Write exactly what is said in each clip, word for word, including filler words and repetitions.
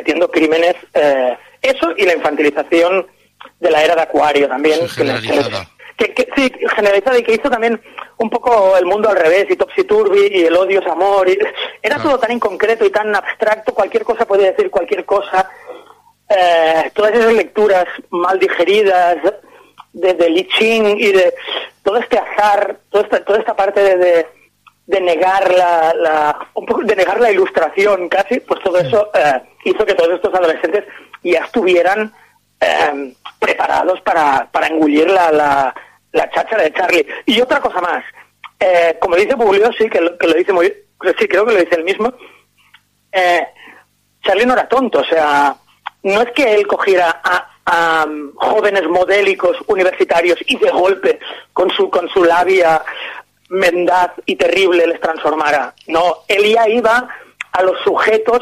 cometiendo crímenes. Eh, eso y la infantilización de la era de Acuario también. Sí, generalizada. Que, que, que, sí, generalizada, y que hizo también un poco El mundo al revés, y Topsy Turvy, y El odio es amor. Y, era claro. todo tan inconcreto y tan abstracto, cualquier cosa podía decir cualquier cosa. Eh, todas esas lecturas mal digeridas de, de Li Ching y de todo este azar, toda esta, toda esta parte de, de, de negar la, la un poco de negar la ilustración casi, pues todo eso eh, hizo que todos estos adolescentes ya estuvieran eh, preparados para, para engullir la, la, la cháchara de Charlie. Y otra cosa más, eh, como dice Bugliosi, que lo, que lo dice muy, sí, creo que lo dice él mismo, eh, Charlie no era tonto, o sea, no es que él cogiera a, a um, jóvenes modélicos universitarios y de golpe con su con su labia mendaz y terrible les transformara. No, él ya iba a los sujetos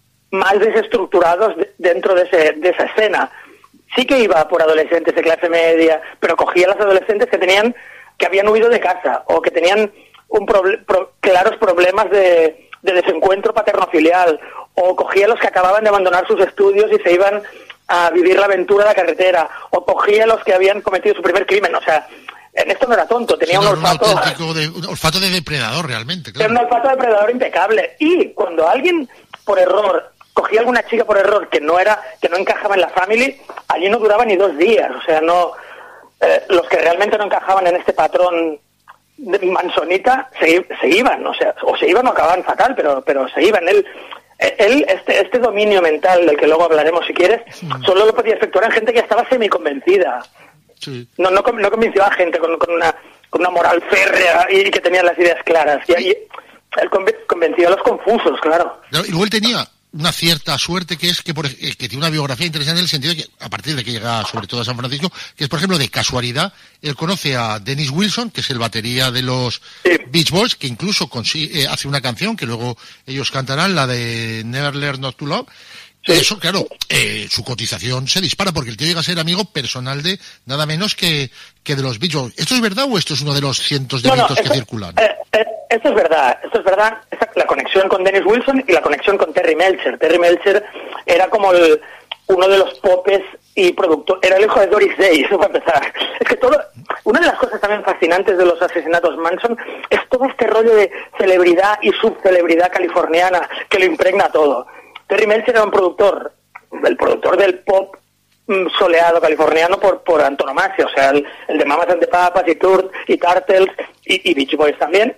más desestructurados de, dentro de, ese, de esa escena. Sí que iba por adolescentes de clase media, pero cogía a los adolescentes que tenían que habían huido de casa o que tenían un proble- pro- claros problemas de, de desencuentro paterno-filial, o cogía a los que acababan de abandonar sus estudios y se iban a vivir la aventura de la carretera, o cogía a los que habían cometido su primer crimen. O sea, en esto no era tonto, tenía sí, no, un olfato... Un auténtico de, un olfato de depredador, realmente, claro. Era un olfato de depredador impecable. Y cuando alguien, por error, cogía a alguna chica por error que no era, que no encajaba en la family, allí no duraba ni dos días. O sea, no... Eh, los que realmente no encajaban en este patrón de mansonita se, se iban, o sea, o se iban o acababan fatal, pero, pero se iban. Él... Él, este, este dominio mental del que luego hablaremos si quieres, sí. solo lo podía efectuar en gente que estaba semiconvencida. Sí. No, no, no convenció a gente con, con, una, con una moral férrea y que tenía las ideas claras. Y, y él convenció a los confusos, claro. Y luego él tenía una cierta suerte, que es que, por, que tiene una biografía interesante en el sentido de que, a partir de que llega sobre todo a San Francisco, que es, por ejemplo, de casualidad, él conoce a Dennis Wilson, que es el batería de los sí. Beach Boys, que incluso consigue, eh, hace una canción que luego ellos cantarán, la de Never Learn Not to Love. Sí. Eso, claro, eh, su cotización se dispara porque el tío llega a ser amigo personal de nada menos que, que de los Beach Boys. ¿Esto es verdad o esto es uno de los cientos de no, mitos no, que esto, circulan? Eh, eh, esto es verdad, esto es verdad. Esta, la conexión con Dennis Wilson y la conexión con Terry Melcher. Terry Melcher era como el, uno de los popes y productor, era el hijo de Doris Day, eso para empezar. Es que todo, una de las cosas también fascinantes de los asesinatos Manson es todo este rollo de celebridad y subcelebridad californiana que lo impregna todo. Terry Melcher era un productor, el productor del pop soleado californiano por por antonomasia, o sea, el, el de Mamas and the Papas y Turt y Turtles y, y Beach Boys también.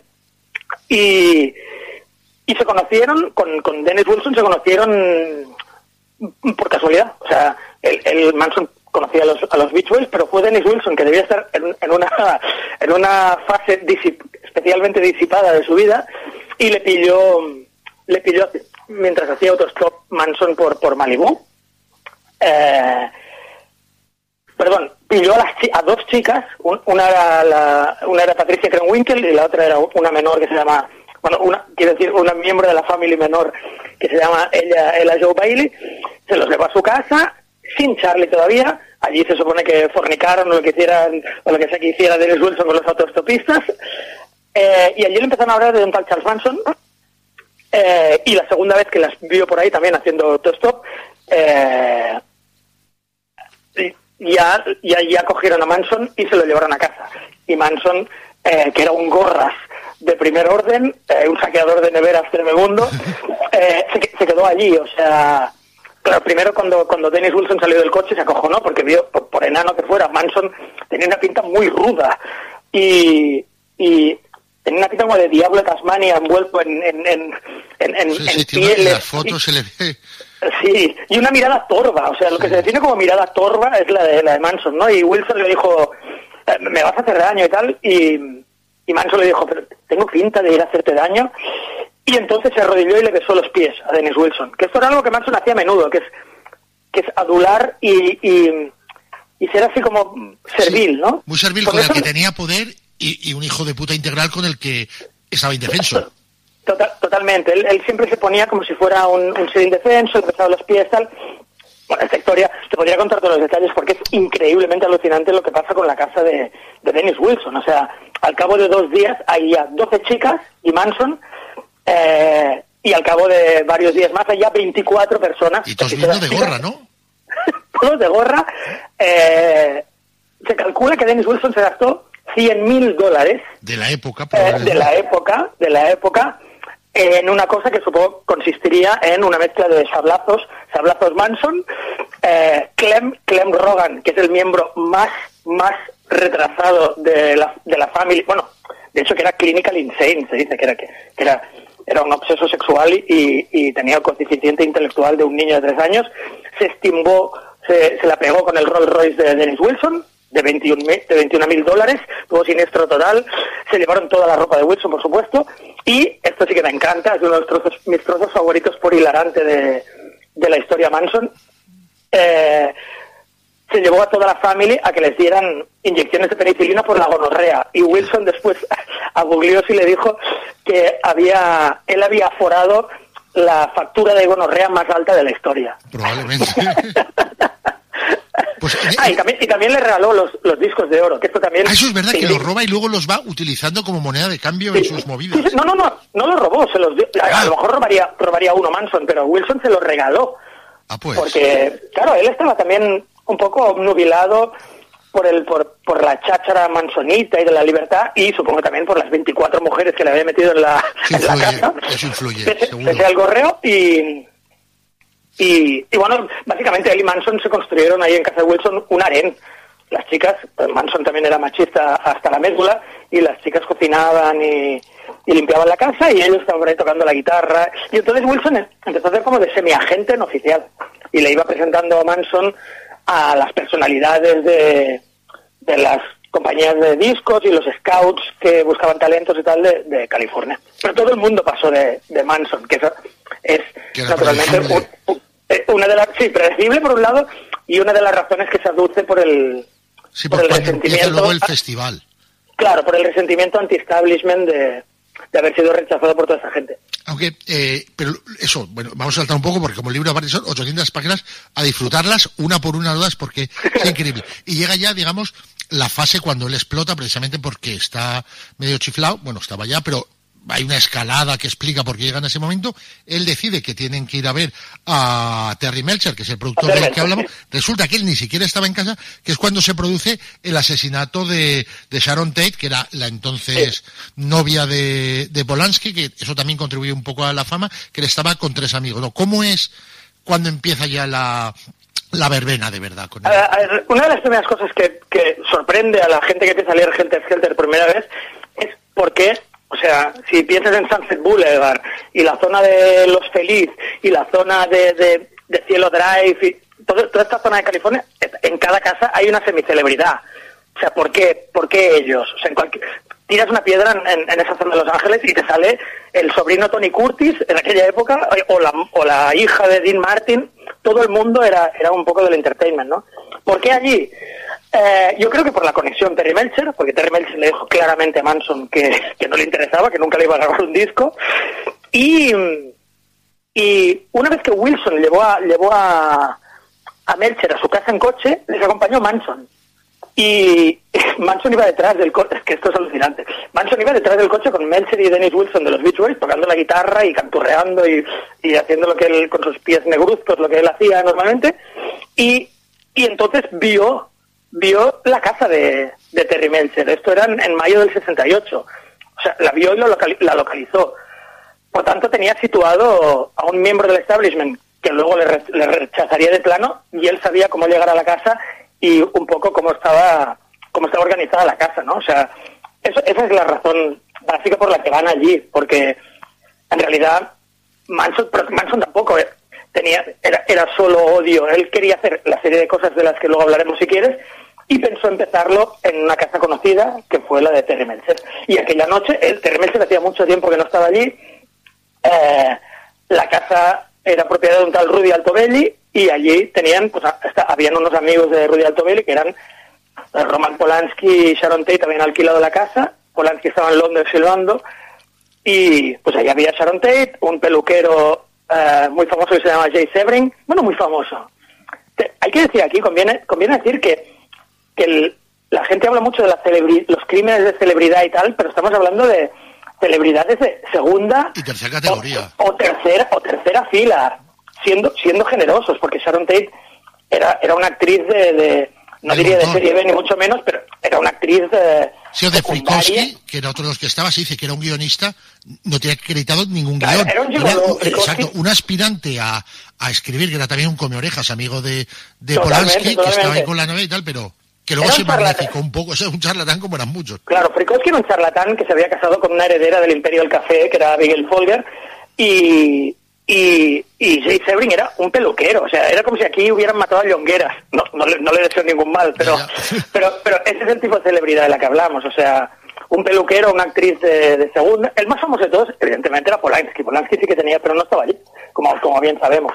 Y, y se conocieron, con, con Dennis Wilson se conocieron por casualidad. O sea, el, el Manson conocía a los, a los Beach Boys, pero fue Dennis Wilson, que debía estar en, en una en una fase disip, especialmente disipada de su vida, y le pilló, le pilló mientras hacía autostop Manson por, por Malibú. Eh, perdón, pilló a, las, a dos chicas, un, una, era la, una era Patricia Krenwinkel y la otra era una menor que se llama, bueno, una, quiero decir, una miembro de la family menor que se llama ella, Ella Jo Bailey. Se los llevó a su casa, sin Charlie todavía. Allí se supone que fornicaron o lo que hicieran, o lo que sea que hiciera Dennis Wilson con los autostopistas. Eh, y allí le empezaron a hablar de un tal Charles Manson. Eh, y la segunda vez que las vio por ahí también haciendo autostop, eh, ya, ya, ya cogieron a Manson y se lo llevaron a casa. Y Manson, eh, que era un gorras de primer orden, eh, un saqueador de neveras tremebundo, eh, se, se quedó allí. O sea, claro, primero cuando, cuando Dennis Wilson salió del coche se acojonó porque vio, por, por enano que fuera, Manson tenía una pinta muy ruda y... y tenía una pinta como de diablo de Tasmania envuelto en en en en, en, sí, en sí, pieles. En las fotos se le ve. Sí, y una mirada torva, o sea, lo sí. que se define como mirada torva es la de la de Manson, ¿no? Y Wilson le dijo, me vas a hacer daño y tal, y, y Manson le dijo, pero tengo pinta de ir a hacerte daño, y entonces se arrodilló y le besó los pies a Dennis Wilson, que esto era algo que Manson hacía a menudo, que es que es adular y y, y ser así como servil, sí, ¿no? Muy servil, con, con el que tenía poder. Y, y un hijo de puta integral con el que estaba indefenso. Total, totalmente. Él, él siempre se ponía como si fuera un, un ser indefenso, le besaba los pies, tal. Bueno, esta historia, te podría contar todos los detalles porque es increíblemente alucinante lo que pasa con la casa de, de Dennis Wilson. O sea, al cabo de dos días hay ya doce chicas y Manson, eh, y al cabo de varios días más hay ya veinticuatro personas. Y todos viendo de gorra, ¿no? Todos de gorra. Eh, se calcula que Dennis Wilson se gastó cien mil dólares. De la época, eh, De la época, de la época, en una cosa que supongo consistiría en una mezcla de sablazos, sablazos Manson, eh, Clem, Clem Rogan, que es el miembro más, más retrasado de la, de la familia, bueno, de hecho que era clinical insane, se dice que era, que, que era, era un obseso sexual y, y tenía el coeficiente intelectual de un niño de tres años, se estimbó, se, se la pegó con el Rolls Royce de Dennis Wilson, de veintiún mil dólares, tuvo siniestro total, se llevaron toda la ropa de Wilson, por supuesto, y esto sí que me encanta, es uno de los trozos, mis trozos favoritos por hilarante de, de la historia Manson. Eh, se llevó a toda la familia a que les dieran inyecciones de penicilina por la gonorrea, y Wilson después a Bugliosi le dijo que había él había aforado la factura de gonorrea más alta de la historia. Probablemente. Pues, eh, ah, y también, y también le regaló los, los discos de oro, que esto también... Ah, eso es verdad, sí, que sí. los roba y luego los va utilizando como moneda de cambio sí, en sus movidas. Sí, no, no, no, no los robó, se los dio. A, a lo mejor robaría, robaría uno Manson, pero Wilson se los regaló. Ah, pues. Porque, claro, él estaba también un poco obnubilado por el por, por la cháchara mansonita y de la libertad, y supongo también por las veinticuatro mujeres que le había metido en la, sí, en la influye, casa. Eso influye, pese, seguro. Pese al gorreo, y... Y, y bueno, básicamente él y Manson se construyeron ahí en casa de Wilson un harén. Las chicas, Manson también era machista hasta la médula, y las chicas cocinaban y, y limpiaban la casa, y ellos estaban por ahí tocando la guitarra. Y entonces Wilson empezó a hacer como de semiagente no oficial, y le iba presentando a Manson a las personalidades de, de las compañías de discos y los scouts que buscaban talentos y tal de, de California. Pero todo el mundo pasó de, de Manson, que eso es naturalmente un, un, una de las... Sí, predecible por un lado, y una de las razones que se aduce por el... Sí, por, por el resentimiento... luego el festival. Claro, por el resentimiento anti-establishment de, de haber sido rechazado por toda esa gente. Aunque, eh, pero eso, bueno, vamos a saltar un poco porque como el libro aparte son ochocientas páginas, a disfrutarlas una por una todas porque es increíble. Y llega ya, digamos, la fase cuando él explota precisamente porque está medio chiflado, bueno, estaba ya, pero hay una escalada que explica por qué llega en ese momento. Él decide que tienen que ir a ver a Terry Melcher, que es el productor del que hablamos. Resulta que él ni siquiera estaba en casa, que es cuando se produce el asesinato de, de Sharon Tate, que era la entonces sí. novia de, de Polanski, que eso también contribuye un poco a la fama, que él estaba con tres amigos. ¿No? ¿Cómo es cuando empieza ya la... la verbena de verdad con él? A ver, una de las primeras cosas que, que sorprende a la gente que empieza a leer Helter Skelter por primera vez es por qué, o sea, si piensas en Sunset Boulevard y la zona de Los Feliz y la zona de, de, de Cielo Drive y todo, toda esta zona de California, en cada casa hay una semicelebridad. O sea, ¿por qué, por qué ellos? O sea, en cualquier... tiras una piedra en, en esa zona de Los Ángeles y te sale el sobrino Tony Curtis en aquella época, o la, o la hija de Dean Martin. Todo el mundo era, era un poco del entertainment, ¿no? ¿Por qué allí? Eh, yo creo que por la conexión Terry Melcher, porque Terry Melcher le dijo claramente a Manson que, que no le interesaba, que nunca le iba a grabar un disco. Y, y una vez que Wilson llevó a, llevó a, a Melcher a su casa en coche, les acompañó Manson. Y Manson iba detrás del coche, es que esto es alucinante. Manson iba detrás del coche con Melcher y Dennis Wilson de los Beach Boys, tocando la guitarra y canturreando y, y haciendo lo que él, con sus pies negruzcos, lo que él hacía normalmente. Y, y entonces vio vio la casa de, de Terry Melcher. Esto era en, en mayo del sesenta y ocho. O sea, la vio y lo locali- la localizó. Por tanto, tenía situado a un miembro del establishment que luego le, re- le rechazaría de plano, y él sabía cómo llegar a la casa y un poco cómo estaba cómo estaba organizada la casa, ¿no? O sea, eso, esa es la razón básica por la que van allí, porque en realidad Manson, pero Manson tampoco eh, tenía era, era solo odio. Él quería hacer la serie de cosas de las que luego hablaremos si quieres, y pensó empezarlo en una casa conocida, que fue la de Terry Melcher. Y aquella noche, el Terry Melcher hacía mucho tiempo que no estaba allí, eh, la casa era propiedad de un tal Rudy Altobelli, y allí tenían, pues hasta, habían unos amigos de Rudy Altobelli que eran Roman Polanski y Sharon Tate, habían alquilado la casa. Polanski estaba en Londres silbando, y pues allí había Sharon Tate, un peluquero uh, muy famoso que se llama Jay Sebring, bueno, muy famoso. Te, hay que decir aquí, conviene conviene decir que, que el, la gente habla mucho de la celebri- los crímenes de celebridad y tal, pero estamos hablando de celebridades de segunda y tercera categoría. O, o tercera o tercera fila, siendo siendo generosos, porque Sharon Tate era era una actriz de, de no diría de serie B ni mucho menos, pero era una actriz de sí, o de Frykowski, que era otro de los que estaba, se dice que era un guionista, no tenía acreditado ningún claro, guión. Era un gigolo, era, exacto, un aspirante a, a escribir, que era también un come orejas, amigo de, de totalmente, Polanski, totalmente. que estaba ahí con la novela y tal, pero que luego se magnificó un poco, o sea, un charlatán como eran muchos. Claro, Frykowski era un charlatán que se había casado con una heredera del Imperio del Café, que era Abigail Folger, y... Y, y Jay Sebring era un peluquero, o sea, era como si aquí hubieran matado a Llongueras. No, no, le, no le deseo ningún mal, pero, pero pero ese es el tipo de celebridad de la que hablamos, o sea, un peluquero, una actriz de, de segunda. El más famoso de todos, evidentemente, era Polanski. Polanski sí que tenía, pero no estaba allí, como, como bien sabemos.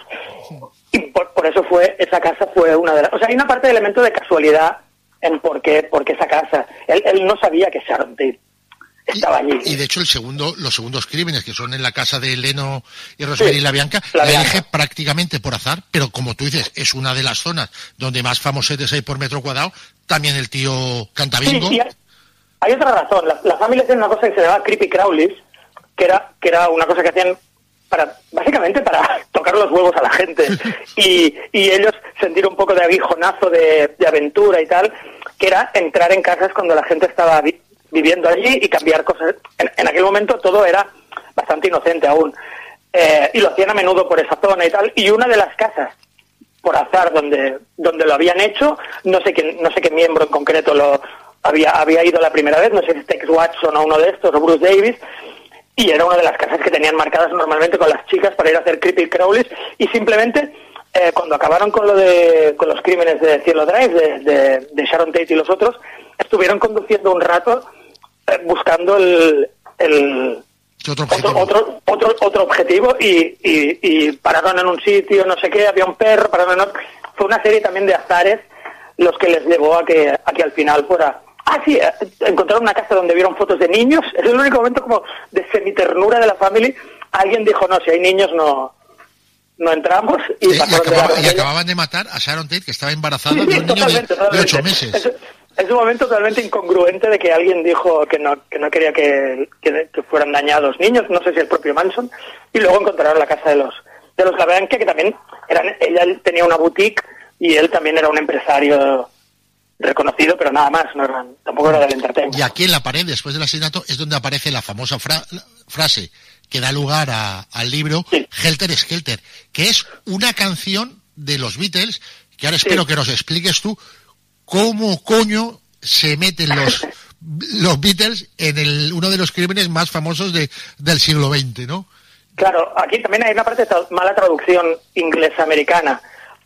Y por, por eso fue, esa casa fue una de las... O sea, hay una parte de elemento de casualidad en por qué, por qué esa casa. Él, él no sabía que Sharon Tate estaba allí. Y, y de hecho el segundo, los segundos crímenes, que son en la casa de Leno y Rosemary sí, y la Bianca, la la Bianca. elige prácticamente por azar, pero como tú dices, es una de las zonas donde más famosetes hay por metro cuadrado. También el tío canta bingo. Sí, hay, hay otra razón. La, la familia tiene una cosa que se llama Creepy Crawlies, que era, que era una cosa que hacían para, básicamente para tocar los huevos a la gente y, y ellos sentir un poco de aguijonazo de, de aventura y tal, que era entrar en casas cuando la gente estaba vi, viviendo allí y cambiar cosas. En, en aquel momento todo era bastante inocente aún. Eh, y lo hacían a menudo por esa zona y tal. Y una de las casas, por azar, donde donde lo habían hecho, no sé qué, no sé qué miembro en concreto lo había había ido la primera vez, no sé si Tex Watson o uno de estos, o Bruce Davis, y era una de las casas que tenían marcadas normalmente con las chicas para ir a hacer creepy crawlies, y simplemente eh, cuando acabaron con lo de con los crímenes de Cielo Drive, de, de, de Sharon Tate y los otros, estuvieron conduciendo un rato eh, buscando el, el otro objetivo, otro, otro, otro, otro objetivo y, y, y pararon en un sitio, no sé qué, había un perro, pararon en otro. Fue una serie también de azares los que les llevó a que, a que al final fuera... Ah, sí, encontraron una casa donde vieron fotos de niños. Es el único momento como de semiternura de la familia. Alguien dijo, no, si hay niños no no entramos. Y, sí, y, acababa, y acababan de matar a Sharon Tate, que estaba embarazada sí, de un niño de, de ocho meses. Es, es un momento totalmente incongruente de que alguien dijo que no que no quería que, que, que fueran dañados niños, no sé si el propio Manson, y luego encontraron la casa de los de los LaBianca, que también eran, ella tenía una boutique y él también era un empresario reconocido, pero nada más, no eran, tampoco era del entertainment. Y aquí en la pared, después del asesinato, es donde aparece la famosa fra frase que da lugar a, al libro, sí. Helter Skelter, que es una canción de los Beatles, que ahora espero sí. que nos expliques tú cómo coño se meten los los Beatles en el uno de los crímenes más famosos de, del siglo veinte, ¿no? Claro, aquí también hay una parte de mala traducción inglesa-americana,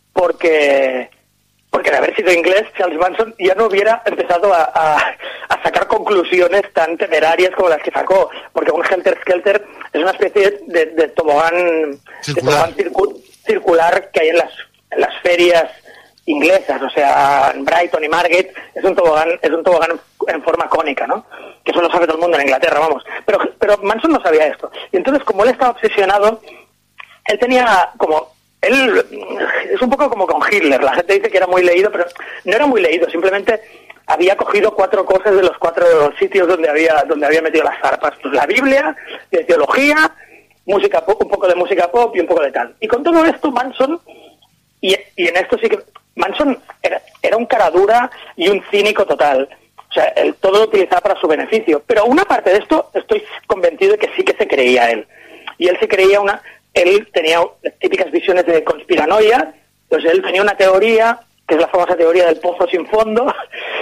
porque porque de haber sido inglés, Charles Manson ya no hubiera empezado a, a, a sacar conclusiones tan temerarias como las que sacó, porque un Helter Skelter es una especie de, de tobogán, circular, de tobogán circu, circular que hay en las, en las ferias inglesas, o sea, en Brighton y Margate, es un tobogán, es un tobogán en forma cónica, ¿no? Que eso lo sabe todo el mundo en Inglaterra, vamos. Pero, pero Manson no sabía esto. Y entonces, como él estaba obsesionado, él tenía como... Él es un poco como con Hitler, la gente dice que era muy leído, pero no era muy leído, simplemente había cogido cuatro cosas de los cuatro sitios donde había donde había metido las zarpas, pues la Biblia, de teología, música pop, un poco de música pop y un poco de tal. Y con todo esto Manson, y, y en esto sí que Manson era, era un cara dura y un cínico total, o sea, él todo lo utilizaba para su beneficio, pero una parte de esto estoy convencido de que sí que se creía él, y él se creía una... Él tenía típicas visiones de conspiranoia, pues él tenía una teoría, que es la famosa teoría del pozo sin fondo,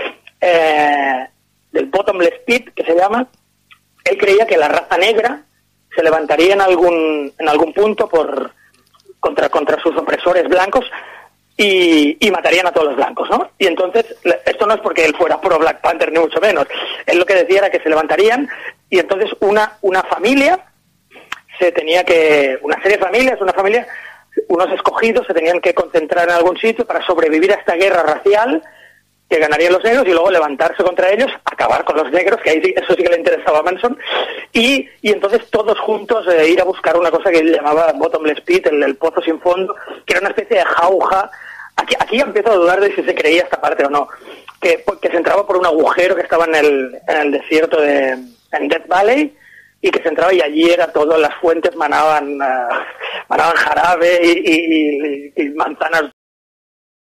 eh, del bottomless pit, que se llama. Él creía que la raza negra se levantaría en algún en algún punto por contra contra sus opresores blancos y, y matarían a todos los blancos, ¿no? Y entonces, esto no es porque él fuera pro Black Panther, ni mucho menos. Él lo que decía era que se levantarían y entonces una una familia... se tenía que, una serie de familias, una familia, unos escogidos se tenían que concentrar en algún sitio para sobrevivir a esta guerra racial que ganarían los negros y luego levantarse contra ellos, acabar con los negros, que ahí sí, eso sí que le interesaba a Manson, y, y entonces todos juntos eh, ir a buscar una cosa que él llamaba bottomless pit, el, el pozo sin fondo, que era una especie de jauja. Aquí, aquí empiezo a dudar de si se creía esta parte o no, que, que se entraba por un agujero que estaba en el, en el desierto de en Death Valley, y que se entraba y allí era todo, las fuentes manaban, uh, manaban jarabe y, y, y, y manzanas